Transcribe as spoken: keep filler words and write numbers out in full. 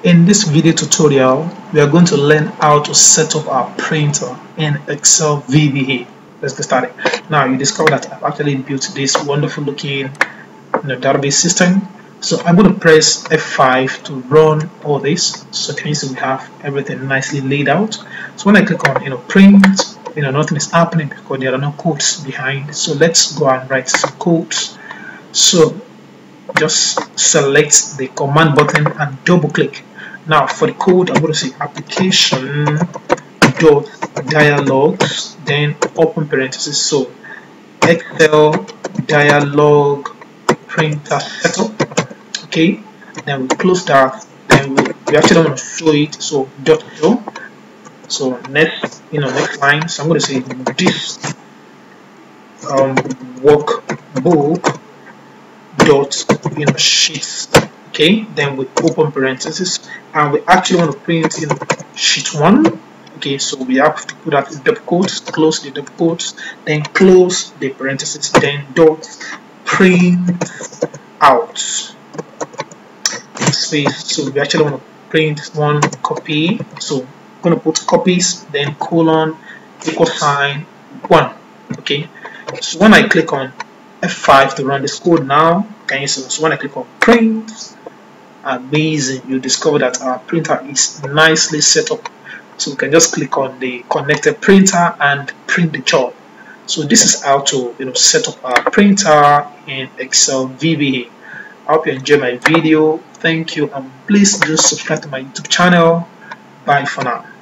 In this video tutorial, we are going to learn how to set up our printer in Excel V B A. Let's get started. Now you discover that I've actually built this wonderful looking you know, database system. So I'm going to press F five to run all this. So can you see we have everything nicely laid out. So when I click on you know print, you know nothing is happening because there are no codes behind. So let's go and write some codes. So just select the command button and double click. Now for the code, I'm going to say application dot dialogues, then open parentheses. So Excel dialog printer setup. Okay, then we close that. Then we, we actually want to show it. So dot show. So next, you know, next line. So I'm going to say this um, workbook dot you know sheets. Okay, then we open parentheses and we actually want to print in sheet one. Okay, so we have to put that in double quotes, close the double quotes, then close the parentheses, then dot print out space. So we actually want to print one copy. So I'm going to put copies, then colon equal sign one. Okay, so when I click on F five to run this code now, can you see? So when I click on print, amazing, you discover that our printer is nicely set up. So we can just click on the connected printer and print the job. So this is how to you know set up our printer in Excel V B A. I hope you enjoyed my video. Thank you, and please do subscribe to my YouTube channel. Bye for now.